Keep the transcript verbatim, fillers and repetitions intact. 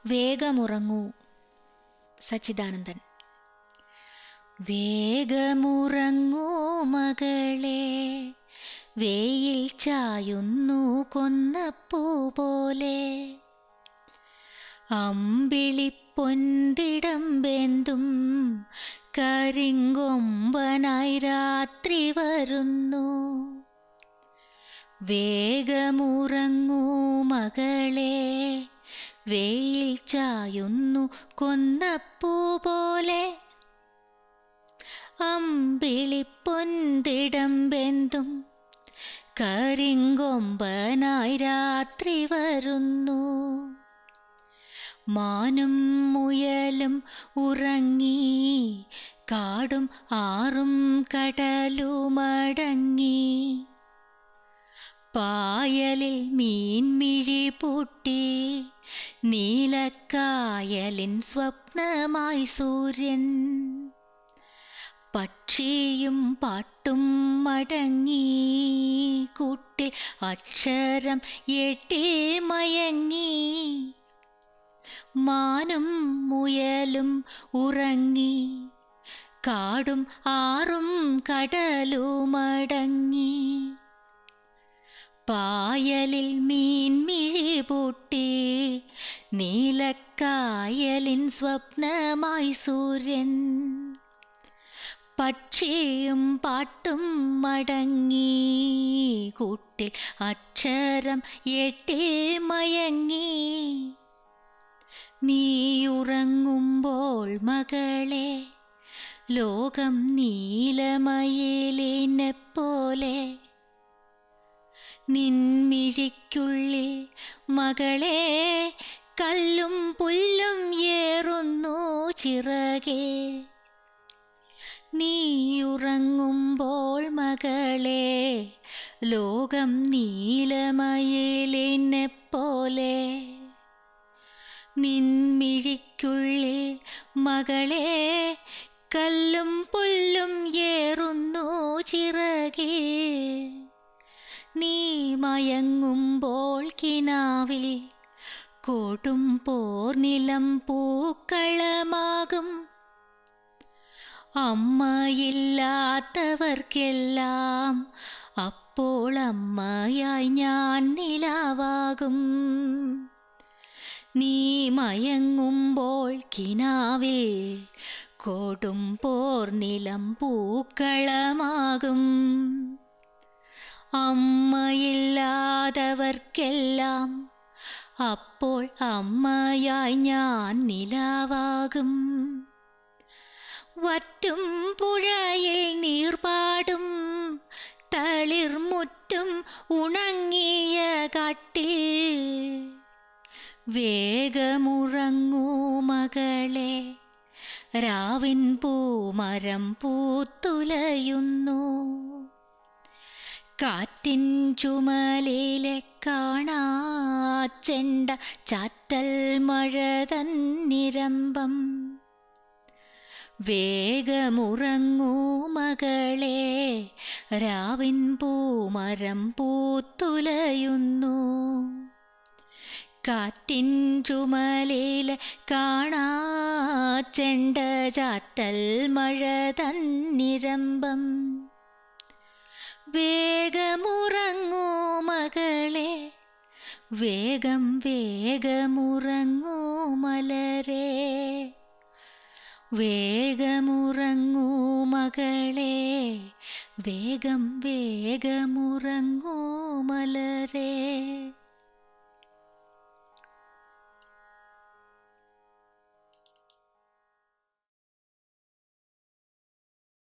വേഗമുറങ്ങൂ. സച്ചിദാനന്ദൻ. വേഗമുറങ്ങൂ മകളെ, വെയിൽ ചായുന്നു കൊന്നപ്പൂ പോലെ, അമ്പിളിപ്പൊന്തിടം വെന്തും കരിങ്കൊമ്പനായി രാത്രി വരുന്നു. വേഗമുറങ്ങൂ മകളെ, വെയിൽ ചായുന്നു കൊന്നപ്പൂ പോലെ, അമ്പിളിപ്പൊന്തിടം വെന്തും കരിങ്കൊമ്പനായി രാത്രി വരുന്നു. മാനും മുയലും ഉറങ്ങി, കാടും ആറും കടലുമടങ്ങി, പായലിൽ മീൻമിഴി പൂട്ടി, നീലക്കായലിൻ സ്വപ്നമായി സൂര്യൻ. പക്ഷിയും പാട്ടും മടങ്ങി, കൂട്ടിൽ അക്ഷരം എട്ടി മയങ്ങി, മാനും മുയലും ഉറങ്ങി, കാടും ആറും കടലുമടങ്ങി, പായലിൽ മീൻമിഴി പൂട്ടി, നീലക്കായലിൻ സ്വപ്നമായി സൂര്യൻ. പക്ഷിയും പാട്ടും മടങ്ങി, കൂട്ടിൽ അക്ഷരം എട്ടി മയങ്ങി. നീയുറങ്ങുമ്പോൾ മകളെ, ലോകം നീലമയിലിനെപ്പോലെ, നിൻമിഴിക്കുള്ളിൽ മകളെ കല്ലും പുല്ലും ഏറുന്നു ചിറകെ. നീയുറങ്ങുമ്പോൾ മകളെ, ലോകം നീലമയിലിനെപ്പോലെ, നിൻമിഴിക്കുള്ളിൽ മകളെ കല്ലും പുല്ലും ഏറുന്നു ചിറകെ. നീ മയങ്ങുമ്പോൾ കിനാവിൽ കോട്ടും പോർനിലം പൂക്കളമാകും. അമ്മയില്ലാത്തവർക്കെല്ലാം അപ്പോൾ അമ്മയായി ഞാൻ നിലാവാകും. നീ മയങ്ങുമ്പോൾ കിനാവിൽ കോട്ടും പോർനിലം പൂക്കളമാകും. അമ്മയില്ലാത്തവർക്കെല്ലാം അപ്പോൾ അമ്മയായി ഞാൻ നിലാവാകും. വറ്റും പുഴയിൽ നീർപാടും, തളിർമുറ്റും ഉണങ്ങിയ കാട്ടിൽ, വേഗമുറങ്ങൂ മകളെ, രാവിൻ പൂമരം പൂത്തുലയുന്നു. കാറ്റിൻ ചുമലിലെ കാണാച്ചെണ്ട ചാറ്റൽ മഴ തന്നിരമ്പം. വേഗമുറങ്ങൂ മകളെ, രാവിൻ പൂമരം പൂത്തുലയുന്നു. കാറ്റിൻ ചുമലിലെ കാണാച്ചെണ്ട ചാറ്റൽ മഴ തന്നിരമ്പം. വേഗമുറങ്ങൂ മകളെ, വേഗം വേഗമുറങ്ങൂ മലരെ, വേഗമുറങ്ങൂ മകളെ, വേഗം വേഗമുറങ്ങൂ മലരെ.